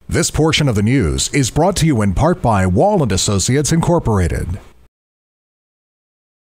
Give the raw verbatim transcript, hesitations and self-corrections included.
This portion of the news is brought to you in part by Wall and Associates Incorporated.